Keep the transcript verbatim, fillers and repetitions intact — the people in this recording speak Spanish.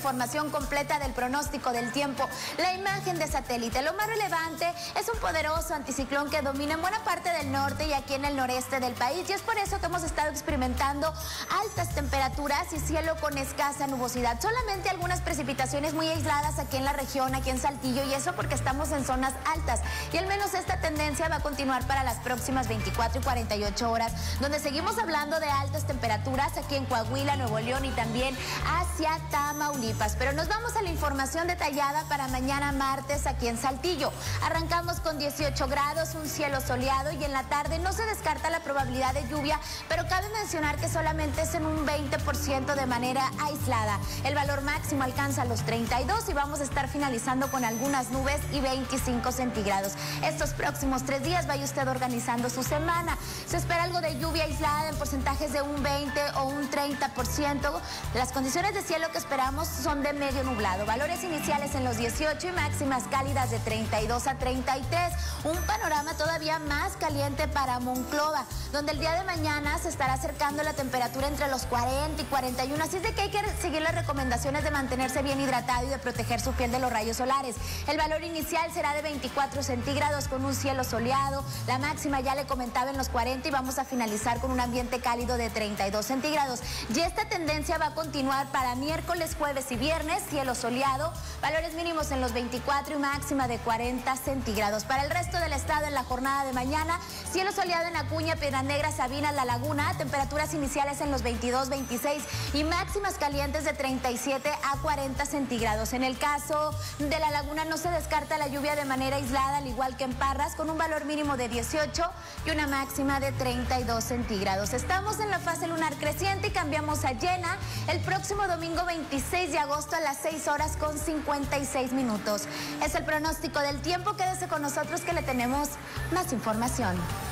información completa del pronóstico del tiempo. La imagen de satélite. Lo más relevante es un poderoso anticiclón que domina en buena parte del norte y aquí en el noreste del país. Y es por eso que hemos estado experimentando altas temperaturas y cielo con escasa nubosidad. Solamente algunas precipitaciones muy aisladas aquí en la región, aquí en Saltillo, y eso porque estamos en zonas altas. Y al menos esta tendencia va a continuar para las próximas veinticuatro y cuarenta y ocho horas, donde seguimos hablando de altas temperaturas aquí en Coahuila, Nuevo León y también hacia Tamaulipas. Pero nos vamos a la información detallada para mañana martes aquí en Saltillo. Arrancamos con dieciocho grados, un cielo soleado y en la tarde no se descarta la probabilidad de lluvia, pero cabe mencionar que solamente es en un veinte por ciento de manera aislada. El valor máximo alcanza los treinta y dos y vamos a estar finalizando con algunas nubes y veinticinco centígrados. Estos próximos tres días vaya usted organizando su semana. Se espera algo de lluvia aislada en porcentajes de un veinte o un treinta por ciento. Las condiciones de cielo que esperamos son de medio nublado. Valores iniciales en los dieciocho y máximas cálidas de treinta y dos a treinta y tres. Un panorama todavía más caliente para Monclova, donde el día de mañana se estará acercando la temperatura entre los cuarenta y cuarenta y uno. Así es de que hay que seguir las recomendaciones de mantenerse bien hidratado y de proteger su piel de los rayos solares. El valor inicial será de veinticuatro centígrados con un cielo soleado. La máxima ya le comentaba en los cuarenta y vamos a finalizar con un ambiente cálido de treinta y dos centígrados. Y esta tendencia va a continuar para miércoles, jueves y viernes, cielo soleado, valores mínimos en los veinticuatro y máxima de cuarenta centígrados. Para el resto del estado en la jornada de mañana, cielo soleado en Acuña, Piedras Negras, Sabinas, La Laguna, temperaturas iniciales en los veintidós, veintiséis y máximas calientes de treinta y siete a cuarenta centígrados. En el caso de La Laguna no se descarta la lluvia de manera aislada, al igual que en Parras, con un valor mínimo de dieciocho y una máxima de treinta y dos centígrados. Estamos en la fase lunar creciente y cambiamos a llena el próximo domingo veintiséis de agosto a las seis horas con cincuenta y seis minutos. Es el pronóstico del tiempo. Quédese con nosotros que le tenemos más información.